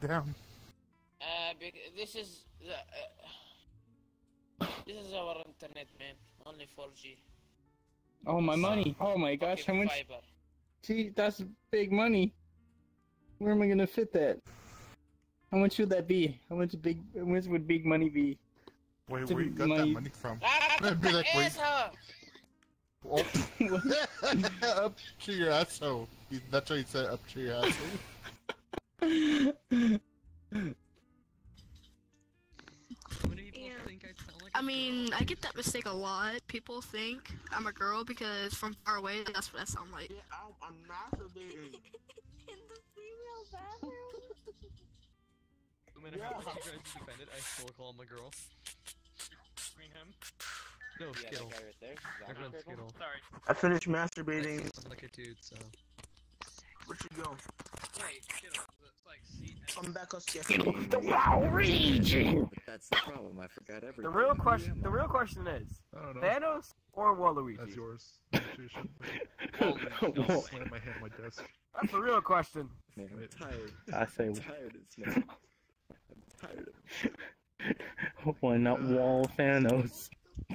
Damn. This is our internet, man. Only 4G. Oh, my money. Oh my gosh, how much? Fiber. Gee, that's big money. Where am I gonna fit that? How much would that be? How much would big money be? Wait, where you got that money from? I'd be like, wait. Up to your asshole. That's what he said, up to your asshole. I mean, I get that mistake a lot. People think I'm a girl because from far away, that's what I sound like. Yeah, I'm masturbating. In the female bathroom? I mean, if I'm trying to defend it, I still call him a girl. Screen him. No, Yeah, Skittle. that guy right there. Everyone's Skittle. Sorry. I finished masturbating. I'm like a dude, so. Where'd you go? Wait, Skittle. It's like C. I'm back on Skittle, the WoW region. That's the problem. I forgot everything. The real question is, Thanos or Waluigi? That's yours. Slam my head on my desk. That's the real question. Man, I'm tired. I say, I'm tired of Snow. I'm tired of it. why not Wall Thanos?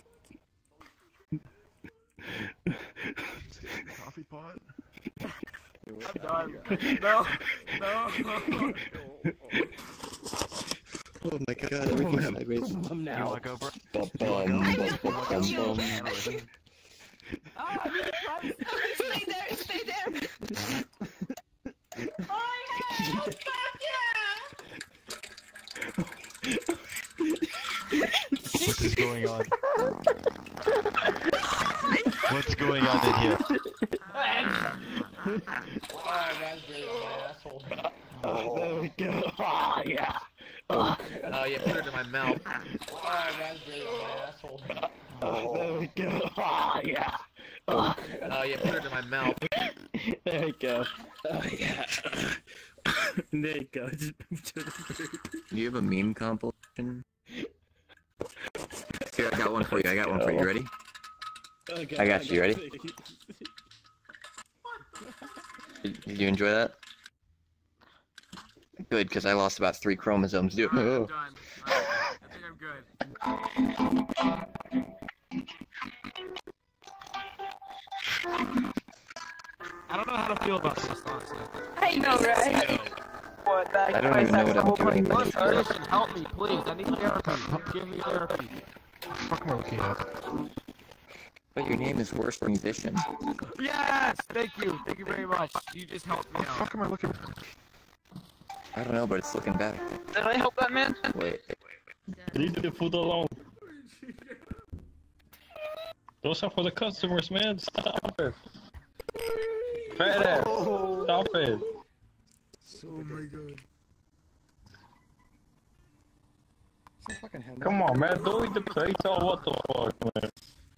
Coffee pot? I'm done. No. Oh my god, everything's sideways. Now. You wanna go, bro? Stay there! What is going on? What's going on in here? Oh, there we go. Oh, yeah. Oh, yeah, put it in my mouth. Oh, there we go. Oh, yeah. Oh, yeah, put it in my mouth. There we go. Oh, yeah. There you go. Just move to the group. Do you have a meme compilation? Here, I got one for you. You ready? Okay, I got you. Ready? Did you enjoy that? Good, because I lost about 3 chromosomes. Do it. I'm done. I think I'm good. I don't know how to feel about this, honestly. I know, right? What? That I don't even know what I'm doing. One person, help me, please. I need therapy. Give me therapy. Fuck am I looking at? But your name is Worst Musician. Yes! Thank you. Thank you very much. You just helped me What the out. fuck am I looking at? I don't know, but it's looking better. Did I help that man? Wait. Leave the food alone. Those are for the customers, man. Stop it. Fat ass. Stop it. Oh my god. Come on, man. Don't eat the plates or what the fuck, man.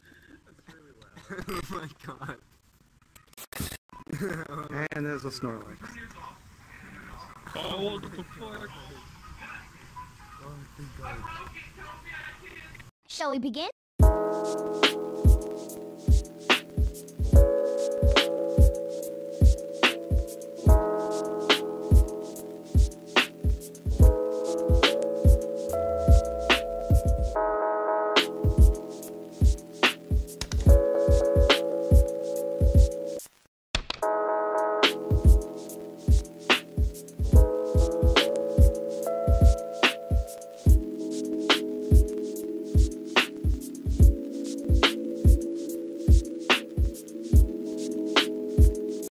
Oh my god. And there's a Snorlax. Oh, what the fuck? Shall we begin?